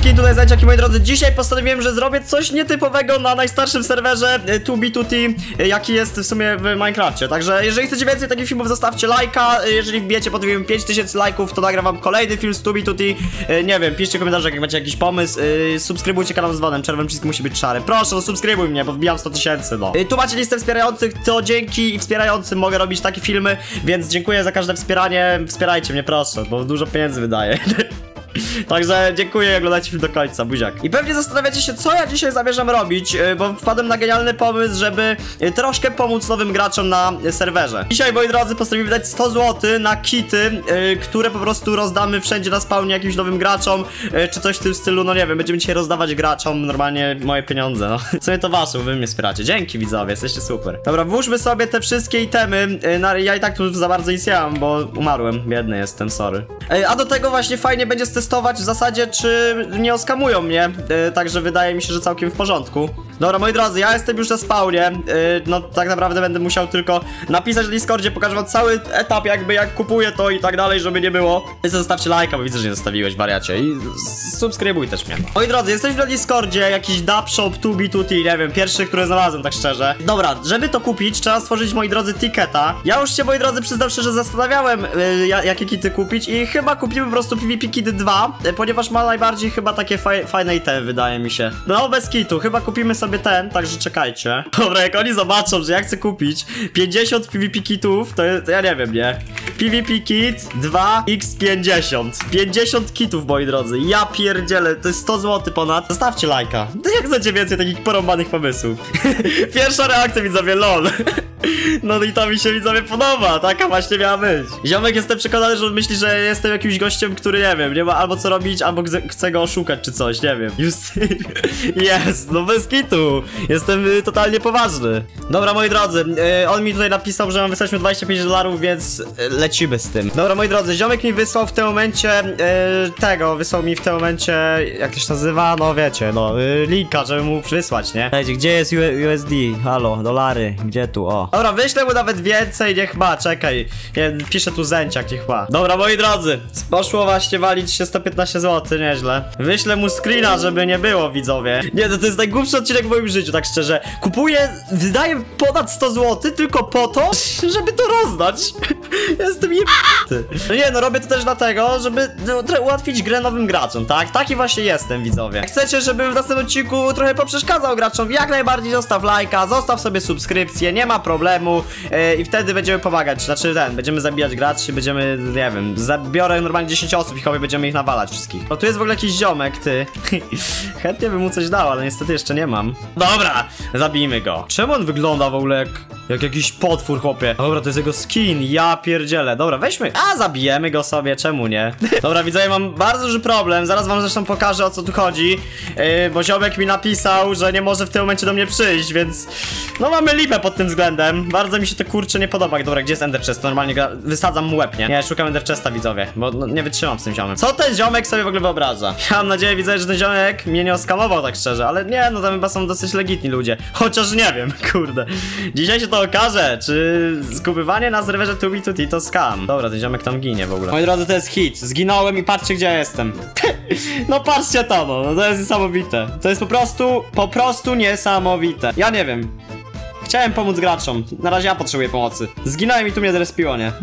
Skin tutaj Zajciaki, moi drodzy. Dzisiaj postanowiłem, że zrobię coś nietypowego na najstarszym serwerze 2B2T, jaki jest w sumie w Minecrafcie. Także jeżeli chcecie więcej takich filmów, zostawcie lajka. Jeżeli wbijecie pod filmem 5000 lajków, to nagram wam kolejny film z 2B2T. Nie wiem, piszcie komentarze, jak macie jakiś pomysł. Subskrybujcie kanał z dzwonem, czerwony przycisk musi być szary. Proszę, no subskrybuj mnie, bo wbijam 100 000, no. Tu macie listę wspierających, to dzięki wspierającym mogę robić takie filmy, więc dziękuję za każde wspieranie. Wspierajcie mnie, proszę, bo dużo pieniędzy wydaję. Także dziękuję, oglądajcie film do końca, buziak. I pewnie zastanawiacie się, co ja dzisiaj zamierzam robić, bo wpadłem na genialny pomysł, żeby troszkę pomóc nowym graczom na serwerze. Dzisiaj, moi drodzy, postanowiłem wydać 100 zł na kity, które po prostu rozdamy wszędzie na spawnie jakimś nowym graczom, czy coś w tym stylu, no nie wiem, będziemy dzisiaj rozdawać graczom normalnie moje pieniądze, no. W sumie to wasze, bo wy mnie wspieracie. Dzięki, widzowie, jesteście super. Dobra, włóżmy sobie te wszystkie itemy. Ja i tak tu za bardzo nic nie mam, bo umarłem, biedny jestem, sorry. A do tego właśnie fajnie będzie testować w zasadzie, czy nie oskamują mnie, także wydaje mi się, że całkiem w porządku. Dobra, moi drodzy, ja jestem już na spawnie, no tak naprawdę będę musiał tylko napisać na Discordzie, pokażę wam cały etap jakby jak kupuję to i tak dalej, żeby nie było. Zostawcie lajka, bo widzę, że nie zostawiłeś, wariacie, i subskrybuj też mnie. Moi drodzy, jesteśmy na Discordzie, jakiś dubshop 2B2T, nie wiem, pierwszy, który znalazłem, tak szczerze. Dobra, żeby to kupić, trzeba stworzyć, moi drodzy, ticketa. Ja już się, moi drodzy, przyznam szczerze, zastanawiałem, jakie kity kupić i chyba kupimy po prostu PvP Kit 2, ponieważ ma najbardziej chyba takie fajne itemy, wydaje mi się. No, bez kitu, chyba kupimy sobie ten, także czekajcie. Dobra, jak oni zobaczą, że ja chcę kupić 50 PvP kitów, to ja nie wiem, nie? PvP Kit 2 x50. 50 kitów, moi drodzy. Ja pierdzielę, to jest 100 zł ponad. Zostawcie lajka. Jak chcecie więcej takich porąbanych pomysłów? Pierwsza reakcja, widzowie, lol. No i to mi się, widzowie, podoba. Taka właśnie miała być. Ziomek, jestem przekonany, że on myśli, że jestem jakimś gościem, który, nie wiem, nie ma albo co robić, albo chce go oszukać, czy coś, nie wiem. Jest, no bez kitu. Jestem totalnie poważny. Dobra, moi drodzy, on mi tutaj napisał, że mam wysłać mu $25, więc lecimy z tym. Dobra, moi drodzy, ziomek mi wysłał w tym momencie wysłał mi w tym momencie, jak to się nazywa, no wiecie, no, linka, żeby mu wysłać, nie? Słuchajcie, gdzie jest USD? Halo, dolary, gdzie tu, o. Dobra, wyślę mu nawet więcej, niech ma, czekaj. Piszę tu zęciak, niech ma. Dobra, moi drodzy, poszło właśnie walić się 115 zł, nieźle. Wyślę mu screena, żeby nie było, widzowie. Nie, to jest najgłupszy odcinek w moim życiu, tak szczerze. Kupuję, wydaję ponad 100 zł tylko po to, żeby to rozdać. Jestem jebany. No nie, no robię to też dlatego, żeby ułatwić grę nowym graczom, tak? Taki właśnie jestem, widzowie. Jak chcecie, żebym w następnym odcinku trochę poprzeszkadzał graczom, jak najbardziej zostaw lajka, zostaw sobie subskrypcję, nie ma problemu i wtedy będziemy pomagać, znaczy będziemy zabijać graczy, będziemy, nie wiem, zabiorę normalnie 10 osób i chyba będziemy ich nawalać wszystkich. No tu jest w ogóle jakiś ziomek, ty. Chętnie bym mu coś dał, ale niestety jeszcze nie mam. Dobra, zabijmy go. Czemu on wygląda w ogóle jak jakiś potwór, chłopie? Dobra, to jest jego skin, ja pierdzielę. Dobra, weźmy, zabijemy go sobie, czemu nie? Dobra, widzowie, mam bardzo duży problem, zaraz wam zresztą pokażę, o co tu chodzi, bo ziomek mi napisał, że nie może w tym momencie do mnie przyjść, więc no mamy lipę pod tym względem. Bardzo mi się to, kurczę, nie podoba. Dobra, gdzie jest Ender Chest? Normalnie wysadzam mu łeb, nie? Nie, szukam Ender Chesta, widzowie, bo no, nie wytrzymam z tym ziomem. Co ten ziomek sobie w ogóle wyobraża? Ja mam nadzieję, widzę, że ten ziomek mnie nie oskamował, tak szczerze, ale nie, no tam chyba są dosyć legitni ludzie. Chociaż nie wiem, kurde. Dzisiaj się to okaże, czy skupywanie na serwerze 2B2T to scam. Dobra, ten ziomek tam ginie w ogóle. Moi drodzy, to jest hit. Zginąłem i patrzcie, gdzie ja jestem. No patrzcie to, no to jest niesamowite. To jest po prostu niesamowite. Ja nie wiem. Chciałem pomóc graczom. Na razie ja potrzebuję pomocy. Zginąłem i tu mnie zrespiło, nie?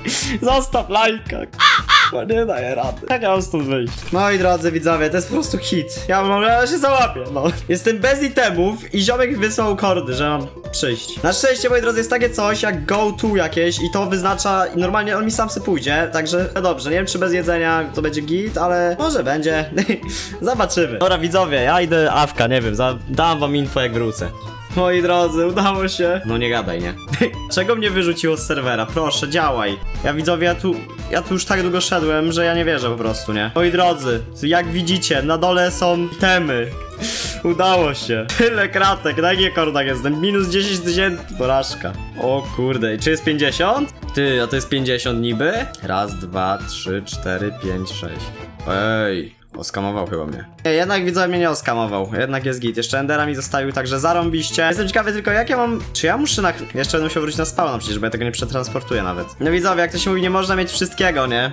Zostaw lajka. Bo nie daję rady. Jak ja mam stąd wyjść? Moi drodzy widzowie, to jest po prostu hit. Ja się załapię, no. Jestem bez itemów i ziomek mi wysłał kordy, że mam przyjść. Na szczęście, moi drodzy, jest takie coś jak go to jakieś i to wyznacza, normalnie on mi sam se pójdzie, także dobrze, nie wiem, czy bez jedzenia to będzie git, ale może będzie. Zobaczymy. Dobra, widzowie, ja idę awka, nie wiem, dam wam info, jak wrócę. Moi drodzy, udało się. No nie gadaj, nie? Czego mnie wyrzuciło z serwera? Proszę, działaj. Ja, widzowie, ja tu już tak długo szedłem, że ja nie wierzę po prostu, nie? Moi drodzy, jak widzicie, na dole są itemy. Udało się. Tyle kratek, na jakich kordach jestem? Minus 10 000, porażka. O kurde, czy jest 50? Ty, a to jest 50 niby? Raz, dwa, trzy, cztery, pięć, 6. Ej. Oskamował chyba mnie. Nie, jednak widzowie mnie nie oskamował. Jednak jest git. Jeszcze Endera mi zostawił, także zarąbiście. Jestem ciekawy tylko jak ja mam... Czy ja muszę na... Jeszcze będę musiał wrócić na spawna przecież, bo ja tego nie przetransportuję nawet. No widzowie, jak to się mówi, nie można mieć wszystkiego, nie?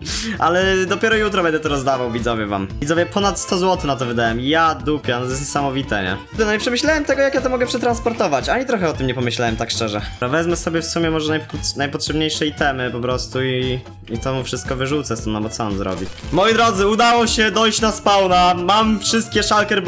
Ale dopiero jutro będę to rozdawał, widzowie wam. Widzowie, ponad 100 zł na to wydałem. Ja dupia, no to jest niesamowite, nie? No nie przemyślałem tego, jak ja to mogę przetransportować. Ani trochę o tym nie pomyślałem, tak szczerze. Wezmę sobie w sumie może najpotrzebniejsze itemy po prostu i to mu wszystko wyrzucę stąd, no bo co on zrobi. Moi drodzy, udało się dojść na spawna. Mam wszystkie shulker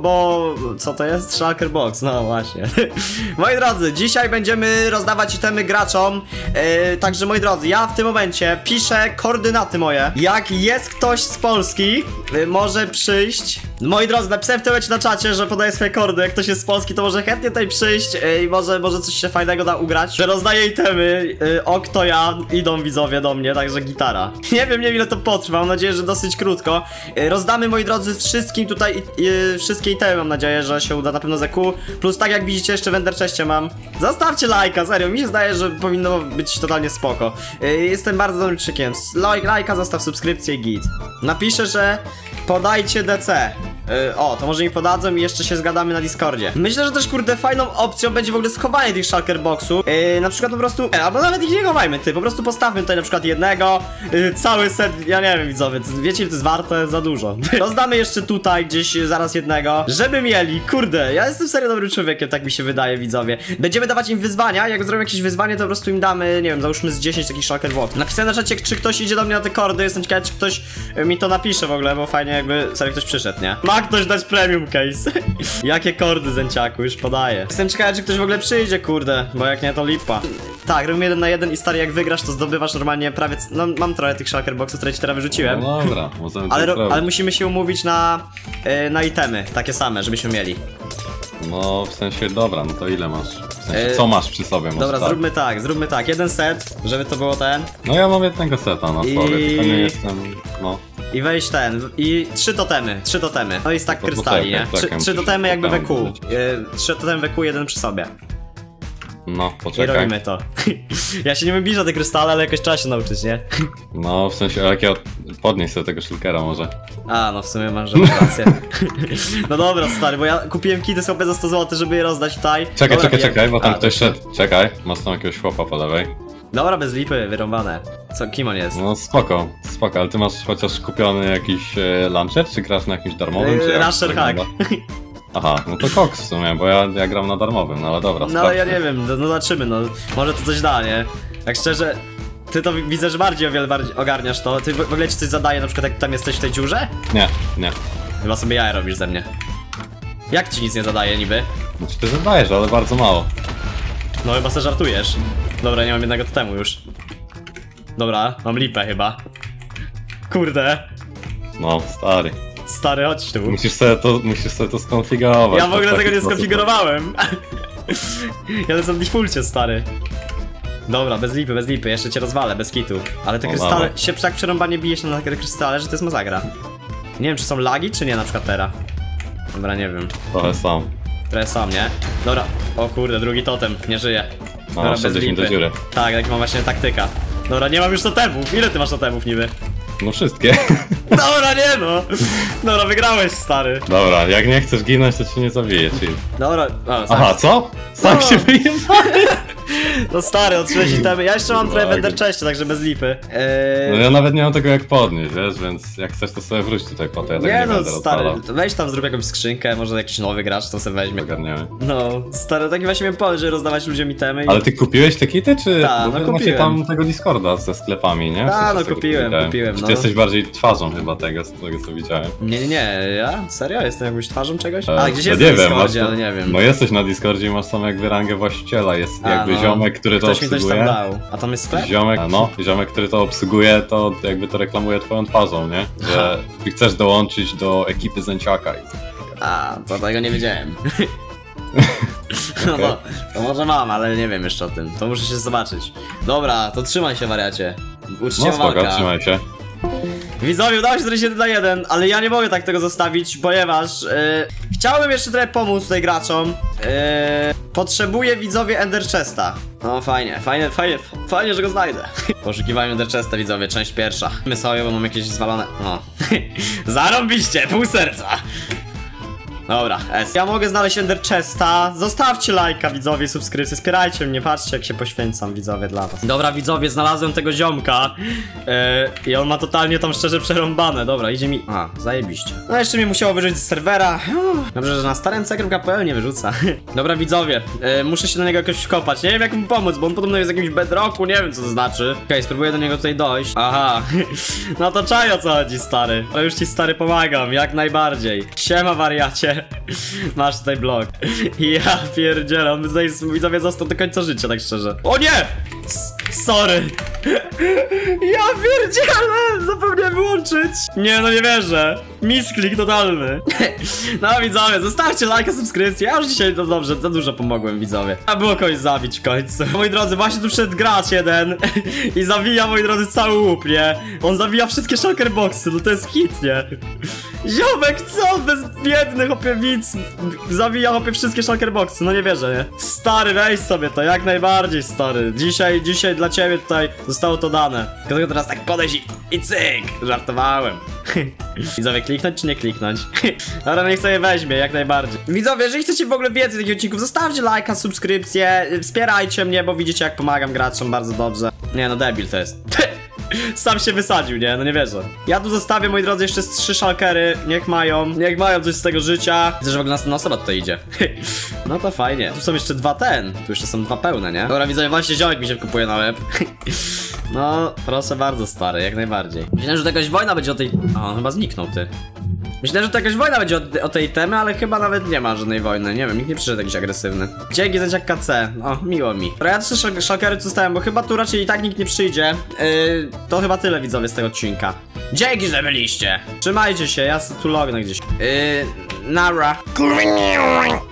co to jest? Shulker box, no właśnie. Moi drodzy, dzisiaj będziemy rozdawać itemy graczom. Także moi drodzy, ja w tym momencie piszę koordynaty moje. Jak jest ktoś z Polski, może przyjść. Moi drodzy, napisałem w tym momencie na czacie, że podaję swoje kordy. Jak ktoś jest z Polski, to może chętnie tutaj przyjść i może coś się fajnego da ugrać. Że rozdaję itemy, kto ja, idą widzowie do mnie, także gitara. Nie wiem ile to potrwa, mam nadzieję, że dosyć krótko. Rozdamy, moi drodzy, wszystkim tutaj wszystkie itemy, mam nadzieję, że się uda, na pewno ZQ. Plus tak jak widzicie, jeszcze w Ender Chestie mam. Zostawcie lajka, serio, mi się zdaje, że powinno być totalnie spoko. Jestem bardzo dobrym czykiem. Lajka, zostaw subskrypcję i git. Napiszę, że podajcie DC. O, to może mi podadzą i jeszcze się zgadamy na Discordzie. Myślę, że też kurde fajną opcją będzie w ogóle schowanie tych shulker boxów. Na przykład po prostu, albo nawet ich nie chowajmy, po prostu postawmy tutaj na przykład jednego, cały set, ja nie wiem widzowie, wiecie ile to jest warte? Za dużo. Rozdamy jeszcze tutaj gdzieś zaraz jednego, żeby mieli, kurde, ja jestem serio dobrym człowiekiem, tak mi się wydaje widzowie. Będziemy dawać im wyzwania, jak zrobią jakieś wyzwanie, to po prostu im damy, nie wiem, załóżmy z 10 takich shulker boxów. Napisałem na czacie, czy ktoś idzie do mnie na te kordy, jestem ciekawy, czy ktoś mi to napisze w ogóle, bo fajnie jakby serio ktoś przyszedł, nie? Ma ktoś dać premium case. Jakie kordy, zęciaku, już podaję. Jestem ciekawy, czy ktoś w ogóle przyjdzie, kurde, bo jak nie, to lipa. Tak, robimy 1 na 1 i stary, jak wygrasz, to zdobywasz normalnie prawie... No, mam trochę tych shulker boxów, które ci teraz wyrzuciłem. No dobra, możemy ale musimy się umówić na itemy, takie same, żebyśmy mieli. No, w sensie, dobra, no to ile masz? W sensie, co masz przy sobie? Dobra, zróbmy tak, jeden set, żeby to było ten. No ja mam jednego seta na sobie, tylko nie jestem, no. I wejść ten, i 3 totemy, no i stack krystali, nie? 3 totemy jakby we kół, 3 totemy we kół, jeden przy sobie. No, poczekaj. I robimy to. Ja się nie wybliżę te krystale, ale jakoś trzeba się nauczyć, nie? No, w sensie, jak ja podnieść sobie tego shulkera może. A, no w sumie masz rację. No dobra, stary, bo ja kupiłem kity sobie za 100 zł, żeby je rozdać tutaj. Czekaj, bo tam ktoś szedł. Czekaj, masz tam jakiegoś chłopa po lewej. Dobra, bez lipy, wyrąbane. Kim on jest? No spoko, ale ty masz chociaż kupiony jakiś launcher, czy grasz na jakimś darmowym? Rusher hack. Aha, no to koks w sumie, bo ja gram na darmowym, no ale dobra. No ale ja nie wiem, no zobaczymy, no może to coś da, nie? Tak szczerze, ty to widzę, że o wiele bardziej ogarniasz to. Ty w ogóle ci coś zadaje, na przykład jak tam jesteś w tej dziurze? Nie. Chyba sobie jaja robisz ze mnie. Jak ci nic nie zadaje niby? Znaczy ty zadajesz, ale bardzo mało. No chyba se żartujesz. Dobra, nie mam jednego totemu już. Dobra, mam lipę chyba. Kurde. No, stary. Stary, chodź tu. Musisz sobie to skonfigurować. Ja w ogóle tego nie skonfigurowałem. Ja lecę na defaulcie, stary. Dobra, bez lipy, jeszcze cię rozwalę, bez kitu. Ale te krystale, się tak przerąbanie bije się na te krystale, że to jest masakra. Nie wiem, czy są lagi, czy nie, na przykład teraz. Dobra, nie wiem. Trochę sam, nie? Dobra, o kurde, drugi totem, nie żyje. No, wszedłeś do dziury. Tak, mam właśnie taktyka. Dobra, nie mam już totemów. Ile ty masz totemów niby? No wszystkie. Dobra, nie no. Dobra, wygrałeś, stary. Dobra, jak nie chcesz ginąć, to cię nie zabiję, chill. Dobra, aha, co? Sam się wyjebałem. No stary, otrzymałeś itemy. Ja jeszcze mam trochę w Ender Chestie, także bez lipy. No ja nawet nie mam tego jak podnieść, wiesz, więc jak chcesz, to sobie wróć tutaj po to, ja nie no stary, weź tam, zrób jakąś skrzynkę, może jakiś nowy gracz, to sobie weźmie. Ogarniamy. No, stary, taki właśnie miałem pomysł, żeby rozdawać ludziom itemy. Ale ty kupiłeś te kity, czy? Tak, no kupiłem. Tam tego Discorda ze sklepami, nie? Tak, no kupiłem, Czy no. ty jesteś bardziej twarzą chyba tego, z tego co widziałem? Nie, ja? Serio? Jestem jakąś twarzą czegoś? Gdzieś no jest nie na Discordzie, wiem, ale nie wiem. No jesteś na Discordzie i masz tam jakby rangę właściciela, jest jakby ziomek, który to obsługuje. Ktoś mi coś tam dał. A tam jest sklep? Ziomek, który to obsługuje, to jakby to reklamuje twoją twarzą, nie? Że ty chcesz dołączyć do ekipy Zęciaka. A, to tego nie wiedziałem. No to może mam, ale nie wiem jeszcze o tym. To muszę się zobaczyć. Dobra, to trzymaj się, wariacie. Uczciwa walka. Trzymaj się. Widzowie, udało się zrobić 1 na 1, ale ja nie mogę tak tego zostawić, ponieważ chciałbym jeszcze trochę pomóc tutaj graczom. Potrzebuję widzowie Ender Chesta. No fajnie, że go znajdę. Poszukiwaniu Ender Chesta, widzowie, część pierwsza. My sobie, bo mam jakieś zwalone... No. Zarąbiście, pół serca. Dobra, ja mogę znaleźć Ender Chesta. Zostawcie lajka, widzowie, subskrypcję, wspierajcie mnie, patrzcie jak się poświęcam, widzowie, dla was. Dobra, widzowie, znalazłem tego ziomka i on ma totalnie tam szczerze przerąbane. Dobra, idzie mi... A, zajebiście. No jeszcze mnie musiało wyrzucić z serwera. Dobrze, że na starym CKRM.pl nie wyrzuca. Dobra, widzowie, muszę się do niego jakoś wkopać. Nie wiem jak mu pomóc, bo on podobno jest w jakimś bedrocku, nie wiem co to znaczy. Okej, spróbuję do niego tutaj dojść. Aha, no to czaj o co chodzi, stary. Ale już ci, stary, pomagam, jak najbardziej. Siema, wariacie. Masz tutaj blok. Ja pierdzielę, on tutaj, widzowie, został do końca życia, tak szczerze. O nie! Sorry. Ja pierdzielę! Zapomniałem wyłączyć. Nie, no nie wierzę. Misklik totalny. No widzowie, zostawcie lajka, subskrypcję. Ja już dzisiaj to dobrze, za dużo pomogłem, widzowie. A było kogoś zabić w końcu. Moi drodzy, właśnie tu przyszedł gracz jeden i zawija, moi drodzy, cały łup, nie? On zawija wszystkie shulker boxy, no to jest hit, nie? Ziomek, co? Bez biednych, hopie, widz. Zawija, hopie, wszystkie shulker boxy, no nie wierzę, nie? Stary, weź sobie to, jak najbardziej, stary. Dzisiaj dla ciebie tutaj zostało to dane. Tylko teraz tak podejść i cyk. Żartowałem. Widzowie, kliknąć czy nie kliknąć? Dobra, niech sobie weźmie, jak najbardziej. Widzowie, jeżeli chcecie w ogóle więcej takich odcinków, zostawcie lajka, subskrypcję, wspierajcie mnie, bo widzicie jak pomagam graczom bardzo dobrze. Nie no, debil to jest. Sam się wysadził, nie? No nie wierzę. Ja tu zostawię, moi drodzy, jeszcze 3 shulkery. Niech mają coś z tego życia. Widzę, że w ogóle następna osoba tutaj idzie. No to fajnie. Tu są jeszcze 2 tu jeszcze są 2 pełne, nie? Dobra, widzowie, właśnie ziomek mi się kupuje na łeb. No, proszę bardzo, stary, jak najbardziej. Myślałem, że to jakaś wojna będzie o tej... O, on chyba zniknął, ty. Myślałem, że to jakaś wojna będzie o tej temy, ale chyba nawet nie ma żadnej wojny. Nie wiem, nikt nie przyszedł jakiś agresywny. Dzięki za jak KC. O, miło mi. Dobra, ja 3 shulkery tu zostałem, bo chyba tu raczej i tak nikt nie przyjdzie. To chyba tyle, widzowie, z tego odcinka. Dzięki, że byliście. Trzymajcie się, ja tu lognę gdzieś. Nara.